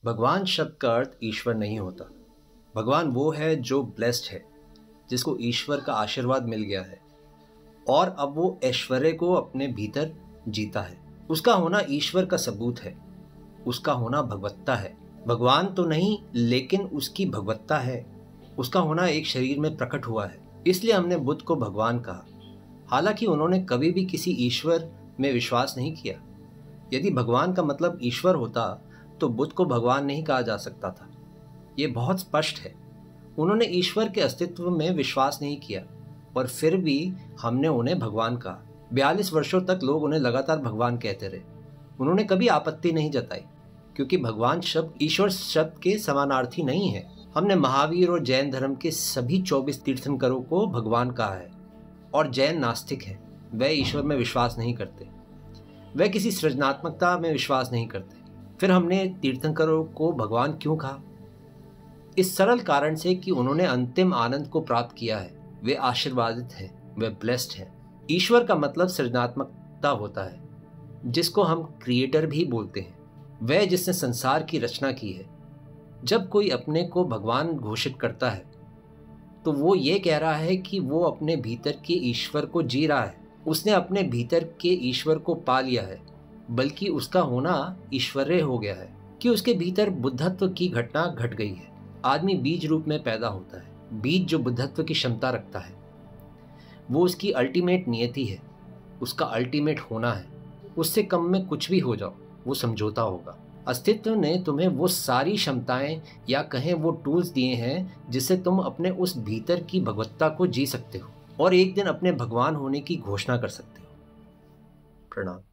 भगवान शब्द का अर्थ ईश्वर नहीं होता। भगवान वो है जो ब्लेस्ड है, जिसको ईश्वर का आशीर्वाद मिल गया है और अब वो ऐश्वर्य को अपने भीतर जीता है। उसका होना ईश्वर का सबूत है, उसका होना भगवत्ता है। भगवान तो नहीं लेकिन उसकी भगवत्ता है। उसका होना एक शरीर में प्रकट हुआ है, इसलिए हमने बुद्ध को भगवान कहा, हालांकि उन्होंने कभी भी किसी ईश्वर में विश्वास नहीं किया। यदि भगवान का मतलब ईश्वर होता तो बुद्ध को भगवान नहीं कहा जा सकता था। ये बहुत स्पष्ट है। उन्होंने ईश्वर के अस्तित्व में विश्वास नहीं किया और फिर भी हमने उन्हें भगवान कहा। 42 वर्षों तक लोग उन्हें लगातार भगवान कहते रहे। उन्होंने कभी आपत्ति नहीं जताई, क्योंकि भगवान शब्द ईश्वर शब्द के समानार्थी नहीं है। हमने महावीर और जैन धर्म के सभी 24 तीर्थंकरों को भगवान कहा है, और जैन नास्तिक हैं। वह ईश्वर में विश्वास नहीं करते, वह किसी सृजनात्मकता में विश्वास नहीं करते। फिर हमने तीर्थंकरों को भगवान क्यों कहा? इस सरल कारण से कि उन्होंने अंतिम आनंद को प्राप्त किया है। वे आशीर्वादित हैं, वे ब्लेस्ड हैं। ईश्वर का मतलब सृजनात्मकता होता है, जिसको हम क्रिएटर भी बोलते हैं, वह जिसने संसार की रचना की है। जब कोई अपने को भगवान घोषित करता है तो वो ये कह रहा है कि वो अपने भीतर के ईश्वर को जी रहा है। उसने अपने भीतर के ईश्वर को पा लिया है, बल्कि उसका होना ईश्वरीय हो गया है कि उसके भीतर बुद्धत्व की घटना घट गई है। आदमी बीज रूप में पैदा होता है। बीज जो बुद्धत्व की क्षमता रखता है, वो उसकी अल्टीमेट नियति है, उसका अल्टीमेट होना है। उससे कम में कुछ भी हो जाओ, वो समझौता होगा। अस्तित्व ने तुम्हें वो सारी क्षमताएं या कहें वो टूल्स दिए हैं जिससे तुम अपने उस भीतर की भगवत्ता को जी सकते हो और एक दिन अपने भगवान होने की घोषणा कर सकते हो। प्रणाम।